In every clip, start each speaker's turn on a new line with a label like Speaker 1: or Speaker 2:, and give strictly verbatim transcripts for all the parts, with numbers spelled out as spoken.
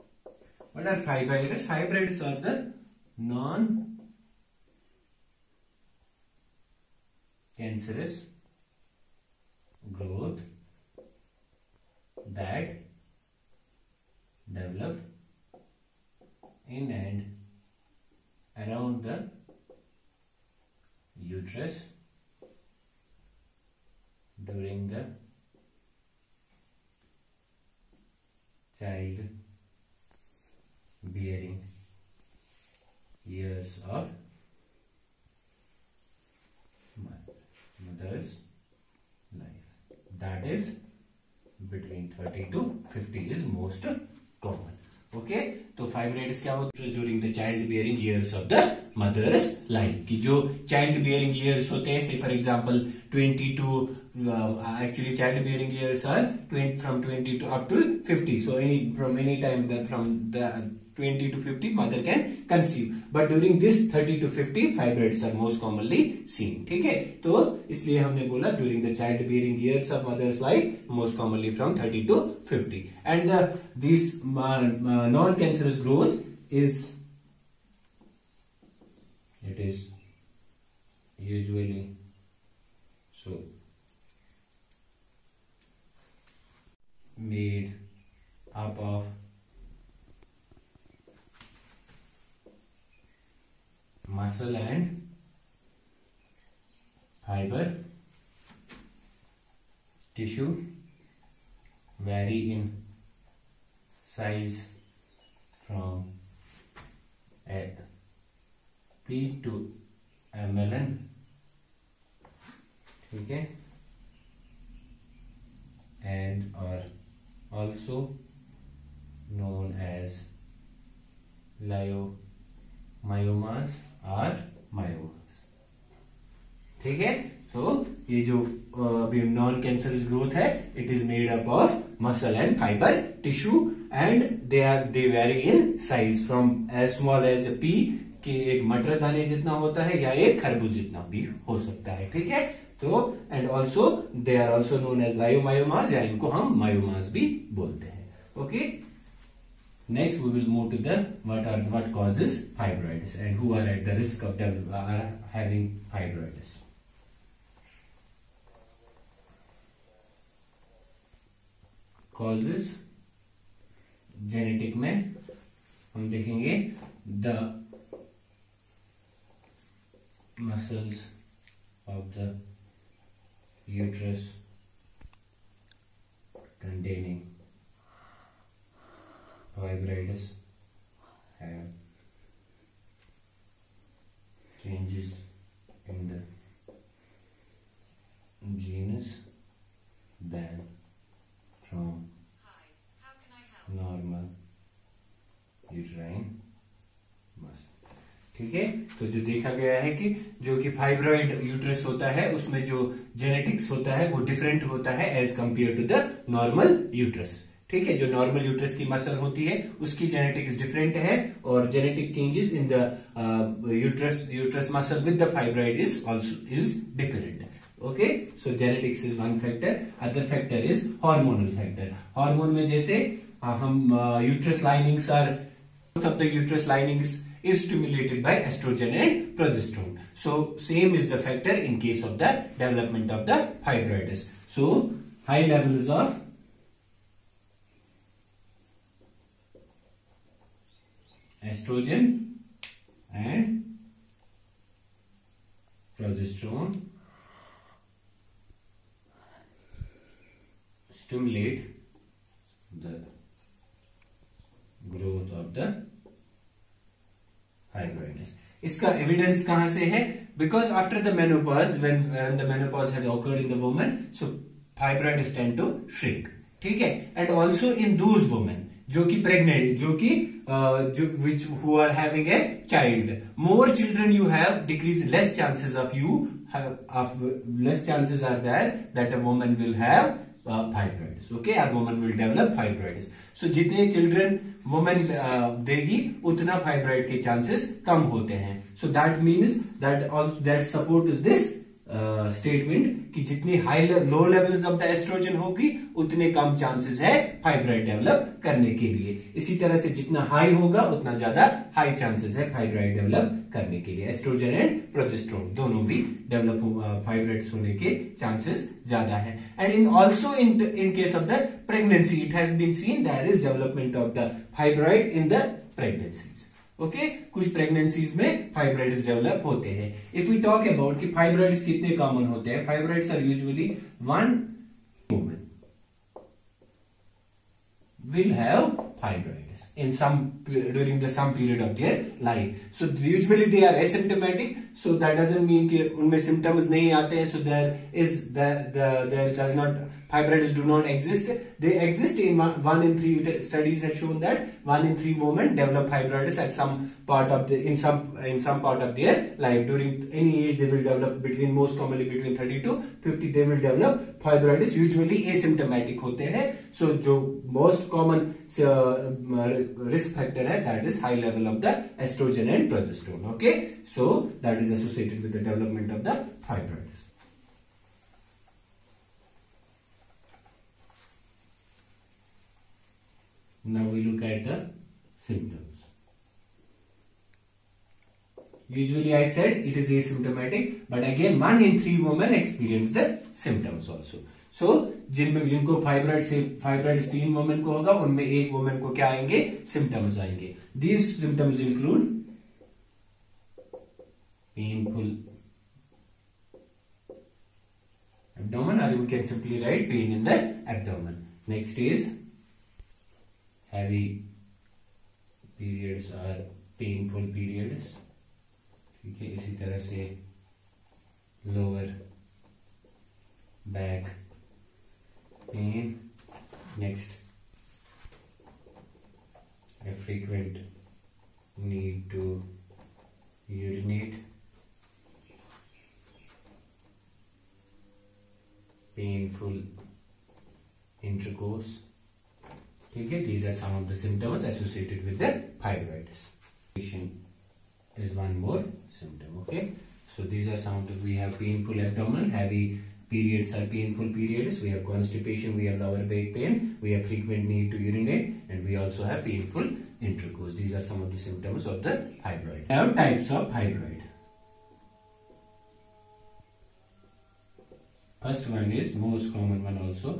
Speaker 1: What are fibroids? Fibroids are the non-cancerous growth that develop in and around the uterus during the child bearing years of mother's life. That is between thirty to fifty is most common. Okay okay? तो fibroids क्या होता है during the child bearing years of the mother's life की जो child bearing years होते हैं से for example twenty to actually child bearing years are from twenty to up to fifty so any from any time from the twenty to fifty mother can conceive, but during this thirty to fifty fibroids are most commonly seen. ठीक है, तो इसलिए हमने बोला during the child bearing years of mother's life most commonly from thirty to fifty, and the this uh, uh, non cancerous growth is it is usually so made up of muscle and fiber tissue, vary in size from a P to M L N. ठीक है, and are also known as leiomyomas और मायोमास. ठीक है, तो ये जो non cancerous growth है it is made up of muscle and fibre tissue and they are they vary in size from as small as pea के एक मटर दाने जितना होता है या एक खरबूज जितना भी हो सकता है. ठीक है, तो and also they are also known as leiomyomas या इनको हम मायोमास भी बोलते हैं. Okay okay? Next, we will move to the what are what causes fibroids and who are at the risk of are having fibroids. Causes genetic में हम देखेंगे the muscles of the uterus containing fibroids have changes in the genes than from normal uterine muscle. ठीक है, तो जो देखा गया है कि जो कि फाइब्रॉइड यूट्रस होता है उसमें जो जेनेटिक्स होता है वो डिफरेंट होता है as compare to the normal uterus. ठीक है, जो नॉर्मल यूट्रस की मसल होती है उसकी जेनेटिक्स डिफरेंट है और genetic changes in the uterus uterus muscle with the fibroid is also is different. Okay, so genetics is one factor. Other factor is hormonal factor. Hormone में जैसे uh, हम uterus linings are both of the uterus linings is stimulated by estrogen and progesterone. So same is the factor in case of the development of the fibroids. So high levels of estrogen and progesterone stimulate the growth of the fibroids. इसका evidence कहां से है? Because after the menopause, when, when the menopause has occurred in the woman, so fibroids tend to shrink. ठीक है? And also in those women जो कि pregnant, जो कि uh, जो which who are having a child, more children you have, decrease less chances of you have of less chances are there that a woman will have uh, fibroids. Okay, a woman will develop fibroids. So जितने children woman uh, देगी उतना fibroid के chances कम होते हैं. So that means that also that support is this statement कि जितनी high low levels of the oestrogen होगी उतने कम चांसेस है फाइब्रॉइड डेवलप करने के लिए। इसी तरह से जितना हाई होगा उतना ज्यादा हाई चांसेस है फाइब्रॉइड डेवलप करने के लिए। एस्ट्रोजन एंड प्रोजेस्टेरोन दोनों भी डेवलप फाइब्रॉइड्स होने के चांसेस ज्यादा है। And in also in in case of the pregnancy it has been seen there is development of the fibroid in the pregnancies. Okay okay? कुछ प्रेगनेंसीज में fibroids develop होते हैं। इफ वी टॉक अबाउट कि fibroids कितने common होते हैं, fibroids are usually one woman will have fibroids in some during the some period of their life. So usually they are asymptomatic, so that doesn't mean कि उनमें symptoms नहीं आते हैं, so there is the the there does not fibroids do not exist. They exist in one, one in three studies have shown that one in three women develop fibroids at some part of the in some in some part of their life. During any age they will develop between most commonly between thirty to fifty they will develop fibroids. Usually asymptomatic होते हैं. So जो most common uh, risk factor है that is high level of the estrogen and progesterone. Okay, so that is associated with the development of the fibroids. Now we look at the symptoms. Usually I said it is asymptomatic, but again one in three women experience the symptoms also. So जिनमें जिनको fibroid से fibroid तीन women को होगा उनमें एक women को क्या आएंगे, सिम्टम्स आएंगे. These symptoms include painful abdomen, or we can simply write pain in the abdomen. Next is heavy periods or painful periods. ठीक है, इसी तरह से lower back pain. Next, a frequent need to urinate, painful intercourse. ठीक है, these are some of the symptoms associated with the fibroids. Is one more symptom. Okay, so these are some of the, we have painful abdomen, heavy periods or painful periods, we have constipation, we have lower back pain, we have frequent need to urinate, and we also have painful intercourse. These are some of the symptoms of the fibroid. We have types of fibroid. First one is most common one also,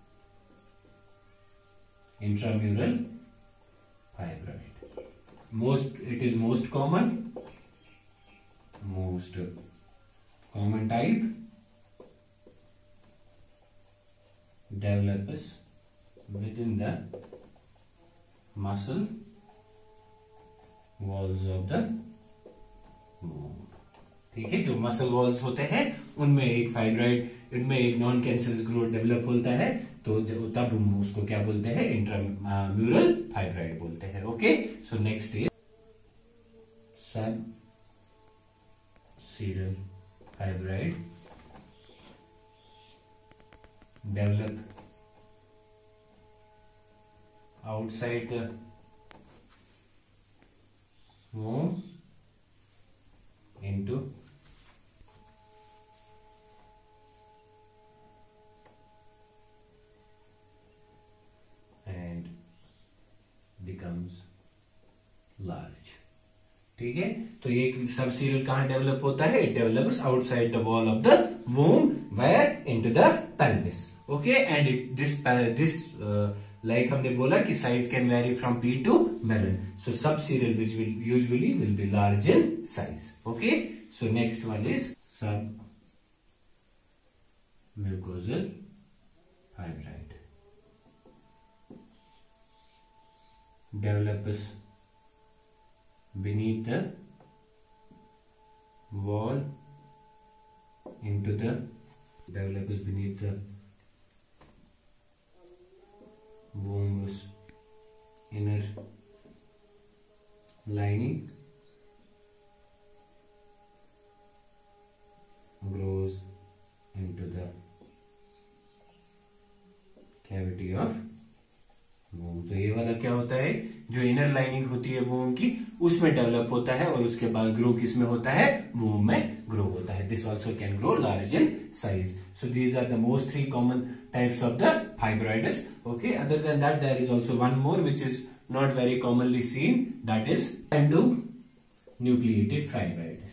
Speaker 1: intramural fibroid. Most, it is most common, most common type, develops within the muscle walls of the womb. ठीक है, जो muscle walls होते हैं उनमें एक fibroid, इनमें एक non cancerous growth develop होता है, तो तब हम उसको क्या बोलते हैं, इंट्राम्यूरल फाइब्रॉइड बोलते हैं. Okay, so next is sub serosal fibroid develop outside the womb into and becomes large. ठीक है, तो ये सब सीरियल कहां डेवलप होता है, it develops outside the wall of the womb where into the pelvis. Okay, and it this this like हमने बोला कि size can vary from pea to melon. So subserosal which will usually will be large in size. Okay, so next one is submucosal fibroid develops beneath the wall into the develops beneath the womb's inner lining, grows into the cavity of womb. तो ये वाला क्या होता है जो inner lining होती है वोम की, उसमें डेवलप होता है और उसके बाद ग्रो किस में होता है, वोम में ग्रो होता है. This also can grow large in size. So these are the most three common types of the fibroids. Okay, other than that there is also one more which is not very commonly seen, that is endonucleated fibroids.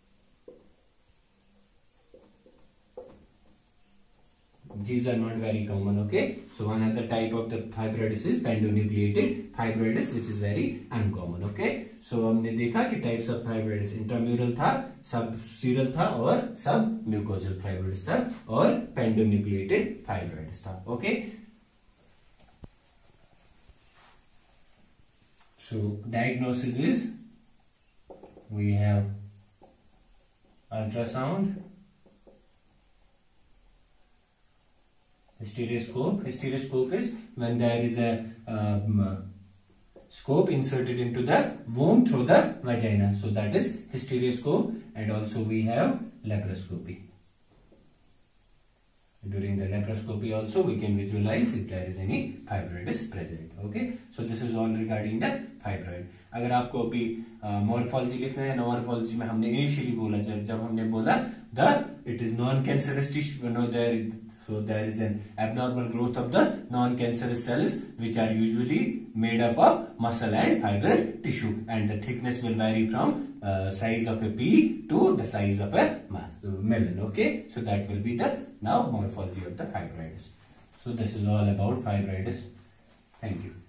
Speaker 1: These are not very common. Okay, so one other type of the fibroids is endonucleated fibroids, which is very uncommon. Okay, so हमने देखा कि types of fibroids intramural था, subseral था और submucosal fibroids था और endonucleated fibroids था. Okay. So diagnosis is, we have ultrasound, stereoscope. Stereoscope is when there is a um, scope inserted into the womb through the vagina. So that is stereoscope. And also we have laparoscopy. During the laparoscopy also we can visualize if there is any fibroid present. Okay, so this is all regarding the fibroid. अगर आपको अभी morphology लिखना है, morphology में हमने initially बोला, जब जब हमने बोला the it is non cancerous tissue, no there, so there is an abnormal growth of the non-cancerous cells which are usually made up of muscle and fiber tissue, and the thickness will vary from uh, size of a pea to the size of a melon. Okay, so that will be the now morphology of the fibroids. So this is all about fibroids. Thank you.